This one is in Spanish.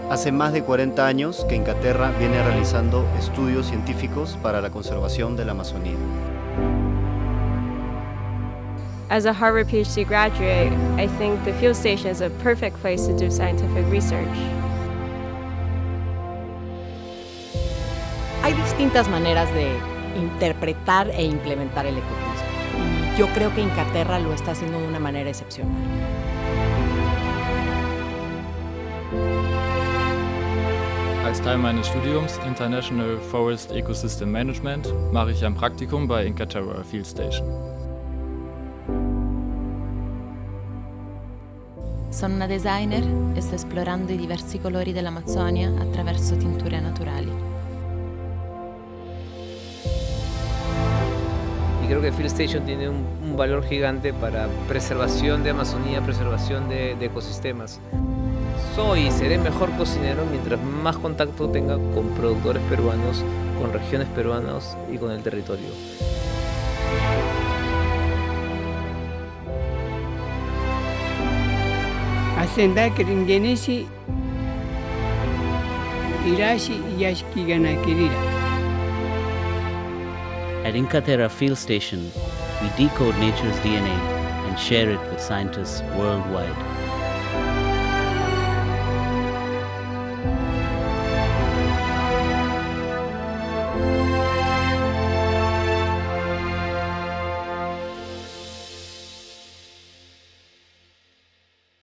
Hace más de 40 años que Incaterra viene realizando estudios científicos para la conservación de la Amazonía. As a Harvard PhD graduate, I think the field station is a perfect place to do scientific research. Hay distintas maneras de interpretar e implementar el ecoturismo. Yo creo que Incaterra lo está haciendo de una manera excepcional. Als Teil meines Studiums International Forest Ecosystem Management mache ich ein Praktikum bei Incaterra Field Station. Sono una designer e sto esplorando i diversi colori dell'Amazzonia attraverso tinture naturali. Y creo que Field Station tiene un valor gigante para preservación de Amazonía, preservación de ecosistemas. Soy y seré mejor cocinero mientras más contacto tenga con productores peruanos, con regiones peruanas y con el territorio. Asenda Keringenesi Irashi Yashkigana Kirira. At Incaterra Field Station, we decode nature's DNA and share it with scientists worldwide.